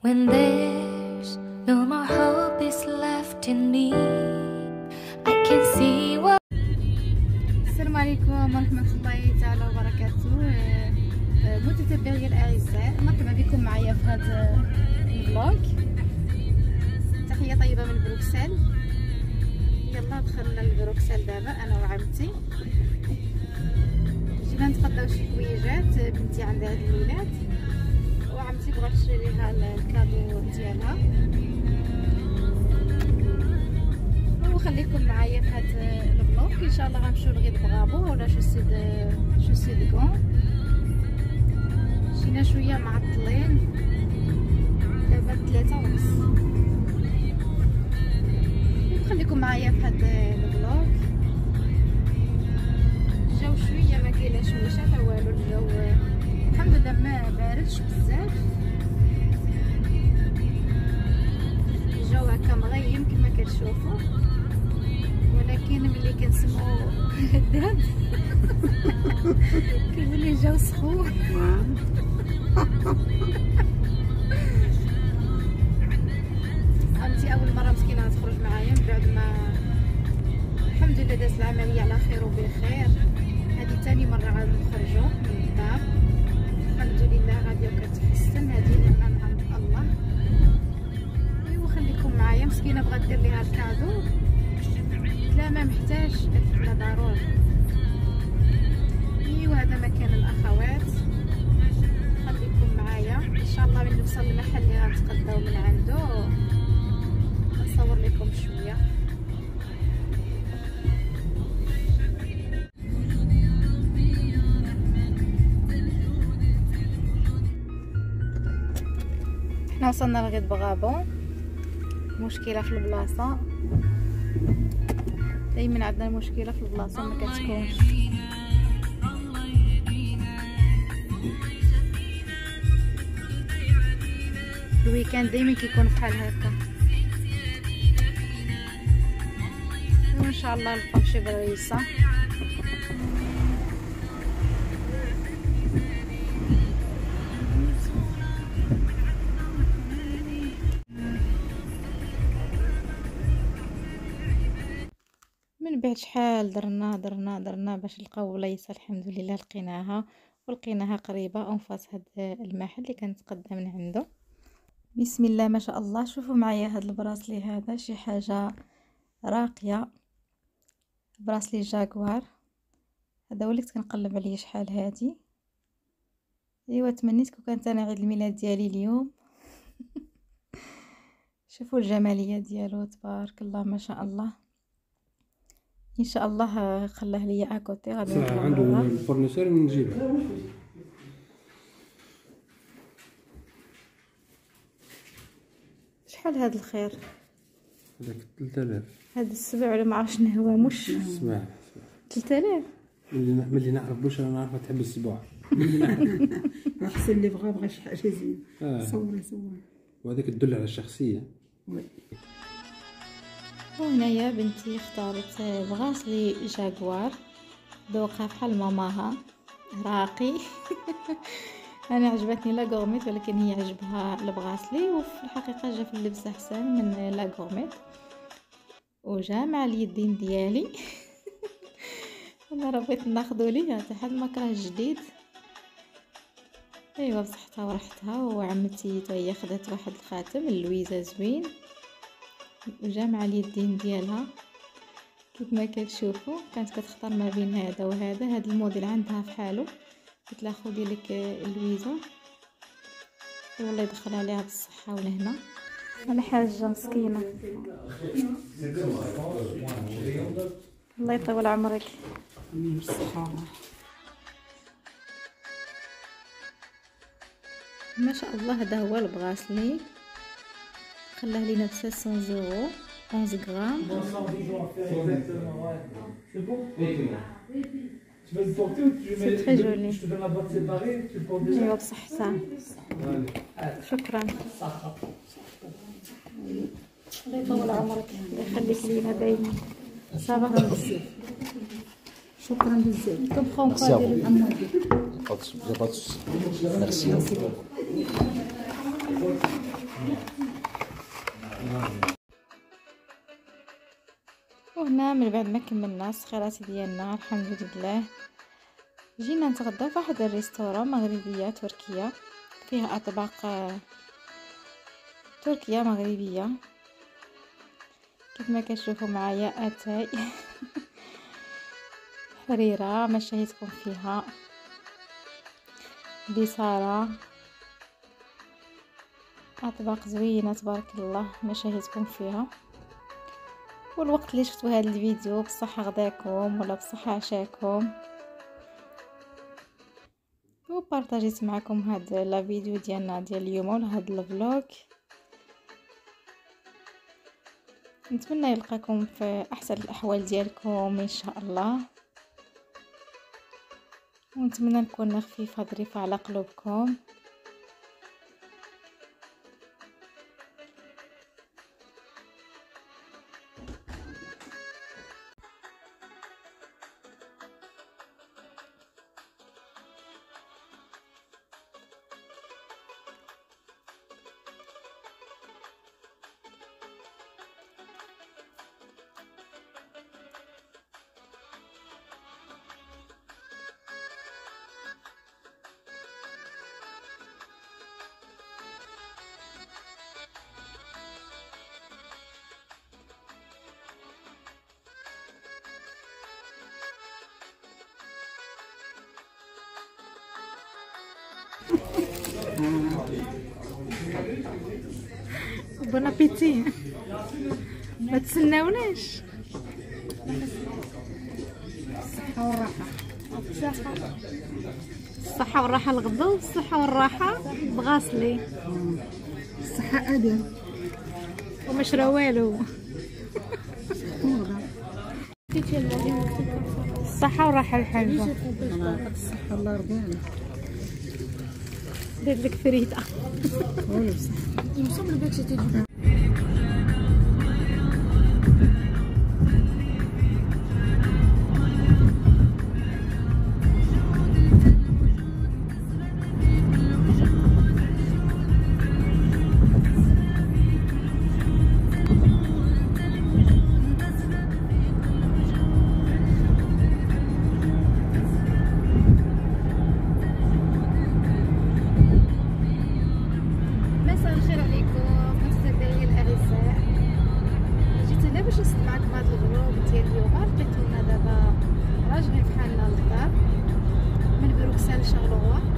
When there's no more hope is left in me, I can see what. السلام عليكم ورحمة الله تعالى وبركاته. متتبعي الأعزاء، مرحبا بكم معايا في هذا الفلوج. تحية طيبة من بروكسل. يلا دخلنا لبروكسل دابا أنا وعمتي، جينا نتقضاو شي حويجات. بنتي عندها هاد الولاد وعمتي بغات تشري ليها الكادو ديالها، وخليكم معايا في هذا الفلوق. ان شاء الله غنمشيو لغيد بغابو ولا شو سيد كون. جينا شويه معطلين، دابا 3:30. خليكم معايا في هذا الفلوق. الجو شويه ما كايناش مشا لا والو، الجو الحمد لله ما باردش بزاف، الجو هكا مغيم كما كتشوفوا، ولكن ملي كنسمعوا الدهب كيولي الجو سخون. عمتي اول مره مسكينه تخرج معايا من بعد ما الحمد لله دازت العمليه على خير وبخير. هذه ثاني مره غنخرجوا من الدار، الحمد لله غاديه وكتحسن، هذه نعمه من عند الله. ايوا خليكم معايا. مسكينه بغات دير ليها الكادو، لا ما محتاج، قالت لا ضروري. ايوا هذا مكان الاخوات، خليكم معايا ان شاء الله. من نوصل للمحل اللي غنتقداو من عنده نصور لكم شويه. حنا وصلنا لغيد بغابو. مشكله في البلاصه، دايما عندنا مشكله في البلاصه ما كتكونش. الويكاند دايما كيكون بحال هكا، وان شاء الله نلقاو شي بريسه. من بعد شحال درنا باش نلقاو بلايصه، الحمد لله لقيناها، ولقيناها قريبه اون فاس هاد المحل اللي كنتقدى من عنده. بسم الله ما شاء الله. شوفوا معايا هاد البراسلي، هذا شي حاجه راقيه، براسلي جاكوار. هذا هو اللي كنت كنقلب عليه شحال هادي. ايوا تمنيت كون كانت انا عيد الميلاد ديالي اليوم. شوفوا الجماليه ديالو، تبارك الله ما شاء الله. ان شاء الله خلاه ليا اكوتي غادي نطلع عنده الفورنيسور من نجيبها. شحال هذا الخير؟ هذاك 3000. هذا السبع ولا ما عرفت شنو هو. مش اسمع 3000 ملي نعرف باش انا نعرف تحب السبوع. احسن اللي بغى شي حاجه زينه. صوري وهذاك تدل على الشخصيه. وي. وهنايا بنتي اختارت بغاسلي جاكوار، ذوقها بحال ماماها، راقي. انا عجبتني لا غورميت، ولكن هي عجبها البغاسلي، وفي الحقيقه جا في اللبس احسن من لا غورميت، وجا مع اليدين ديالي. انا راه بغيت ناخذو ليها حتى حد ما كره جديد. ايوا بصحتها ورحتها. وعمتي حتى هي خدات واحد الخاتم اللويزه زوين، وجا مع اليدين ديالها كيف ما كتشوفوا. كانت كتختار ما بين هذا وهذا، هذا الموديل عندها في حاله، قلت لها خدي لك اللويزه. والله يدخل عليها بالصحه والهنا. انا حاجه مسكينه، الله يطول عمرك. ما شاء الله. هذا هو البغاسلي، خلاه لينا ب 500 يورو، 11 غرام. سي تري جولي. ايوا بصحتها. شكرا، الله يطول عمرك، الله يخليك لينا دايما. صافا شكرا بزاف. كنبقاو نقادروا Merci. وهنا من بعد ما كملنا السخيرات ديالنا الحمد لله جينا نتغداو في واحد الريستوران مغربيه تركيه فيها اطباق تركيه مغربيه كيف ما كتشوفوا معايا اتاي حريره ما شهيتكم فيها بصاره اطباق زوينه تبارك الله ما شهيتكم فيها. والوقت اللي شفتوا هذا الفيديو بصحة غداكم ولا بصحة عشاكم وبارطاجيت معكم هذا لا فيديو ديالنا ديال اليوم ولا هذا الفلوق. نتمنى يلقاكم في احسن الاحوال ديالكم ان شاء الله ونتمنى نكون خفيفه ظريفه على قلوبكم. بون ابيتي ما تسناوناش. الصحة والراحة الغدو والصحة والراحة بغاسلي الصحة أدم وما شرا والو. الصحة والراحة الحلوة. الصحة الله يرضينا. دير لك فريدة. مساء الخير عليكم متابعي الاعزاء. جيت هنا باش نصور معكم هذا الفلوق ديال اليوم. لقيتونا دابا راجعين بحالنا للدار من بروكسل شارلوا